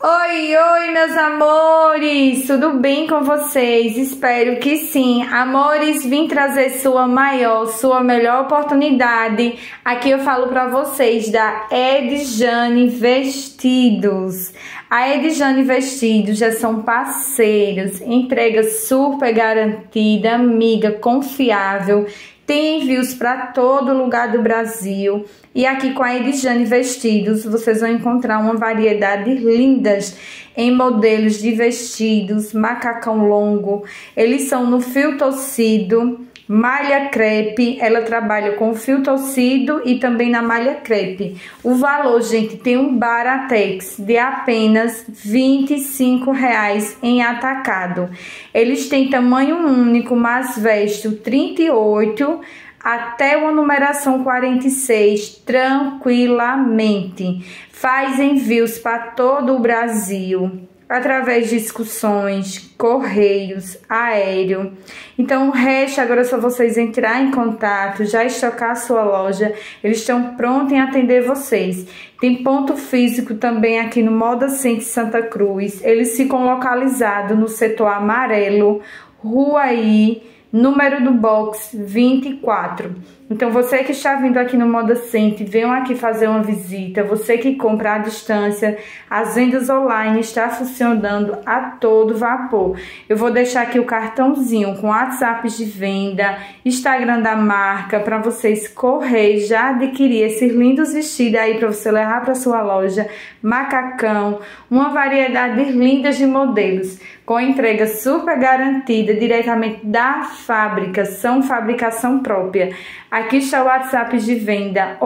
Oi, oi, meus amores! Tudo bem com vocês? Espero que sim. Amores, vim trazer sua melhor oportunidade. Aqui eu falo para vocês da Edjane Vestidos. A Edjane Vestidos já são parceiros, entrega super garantida, amiga, confiável. Tem envios para todo lugar do Brasil. E aqui com a Edjane Vestidos, vocês vão encontrar uma variedade lindas em modelos de vestidos, macacão longo. Eles são no fio tecido, malha crepe. Ela trabalha com fio tecido e também na malha crepe. O valor, gente, tem um baratex de apenas R$25 em atacado. Eles têm tamanho único, mas veste o 38 até uma numeração 46 tranquilamente. Faz envios para todo o Brasil através de excursões, correios, aéreo. Então o resto agora é só vocês entrar em contato, já estocar a sua loja. Eles estão prontos em atender vocês. Tem ponto físico também aqui no Moda Center Santa Cruz. Eles ficam localizados no setor amarelo, Rua I, número do box 24. Então você que está vindo aqui no Moda Center, venham aqui fazer uma visita. Você que compra à distância, as vendas online está funcionando a todo vapor. Eu vou deixar aqui o cartãozinho com WhatsApp de venda, Instagram da marca, para vocês correr já adquirir esses lindos vestidos aí para você levar para sua loja, macacão, uma variedade linda de modelos, com entrega super garantida diretamente da fábrica, são fabricação própria. Aqui está o WhatsApp de venda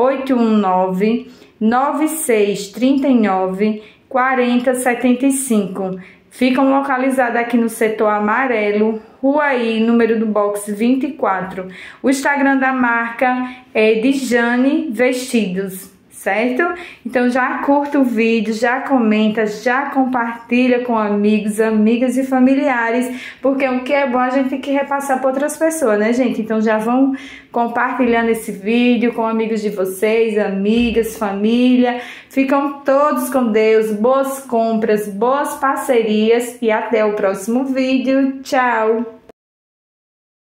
819-9639-4075. Ficam localizados aqui no setor amarelo, Rua I, número do box 24. O Instagram da marca é Edjane Vestidos, certo? Então já curta o vídeo, já comenta, já compartilha com amigos, amigas e familiares, porque o que é bom a gente tem que repassar para outras pessoas, né, gente? Então já vão compartilhando esse vídeo com amigos de vocês, amigas, família. Ficam todos com Deus, boas compras, boas parcerias e até o próximo vídeo. Tchau!